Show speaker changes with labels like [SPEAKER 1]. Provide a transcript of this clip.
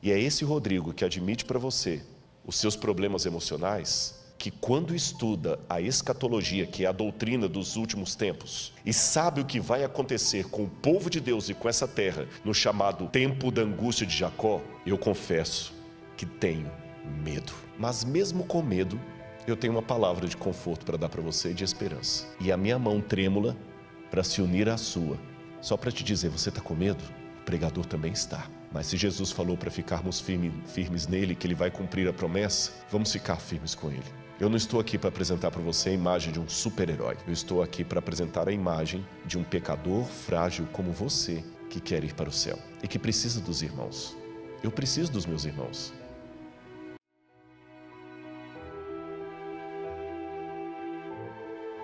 [SPEAKER 1] E é esse Rodrigo que admite para você os seus problemas emocionais, que quando estuda a escatologia, que é a doutrina dos últimos tempos, e sabe o que vai acontecer com o povo de Deus e com essa terra, no chamado tempo da angústia de Jacó, eu confesso que tenho medo. Mas mesmo com medo, eu tenho uma palavra de conforto para dar para você e de esperança. E a minha mão trêmula para se unir à sua, só para te dizer, você está com medo? O pregador também está. Mas se Jesus falou para ficarmos firmes nele, que ele vai cumprir a promessa, vamos ficar firmes com ele. Eu não estou aqui para apresentar para você a imagem de um super-herói. Eu estou aqui para apresentar a imagem de um pecador frágil como você, que quer ir para o céu e que precisa dos irmãos. Eu preciso dos meus irmãos.